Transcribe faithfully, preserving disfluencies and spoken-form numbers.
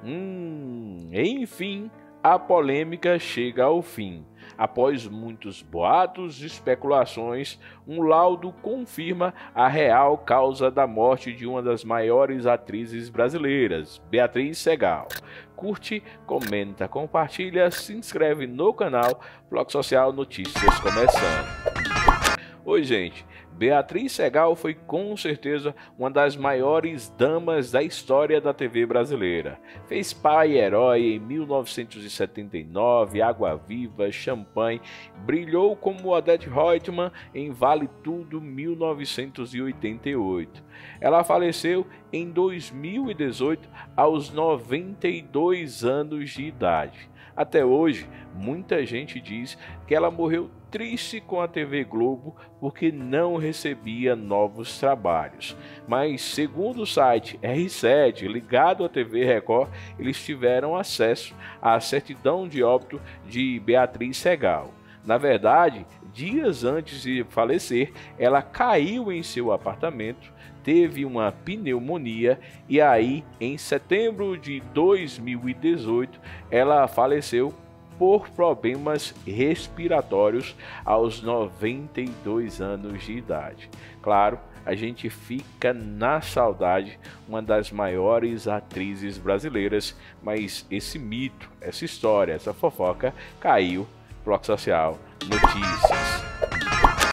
Hum, enfim, a polêmica chega ao fim. Após muitos boatos e especulações, um laudo confirma a real causa da morte de uma das maiores atrizes brasileiras, Beatriz Segal. Curte, comenta, compartilha, se inscreve no canal Bloco Social Notícias começando. Oi, gente. Beatriz Segal foi com certeza uma das maiores damas da história da T V brasileira. Fez Pai e Herói em mil novecentos e setenta e nove, Água Viva, Champanhe, brilhou como Odete Roitman em Vale Tudo mil novecentos e oitenta e oito. Ela faleceu em dois mil e dezoito aos noventa e dois anos de idade. Até hoje, muita gente diz que ela morreu triste com a T V Globo porque não recebia novos trabalhos. Mas, segundo o site R sete, ligado à T V Record, eles tiveram acesso à certidão de óbito de Beatriz Segal. Na verdade, dias antes de falecer, ela caiu em seu apartamento, teve uma pneumonia e aí, em setembro de dois mil e dezoito, ela faleceu por problemas respiratórios aos noventa e dois anos de idade. Claro, a gente fica na saudade, uma das maiores atrizes brasileiras, mas esse mito, essa história, essa fofoca caiu. Bloco Social Notícias.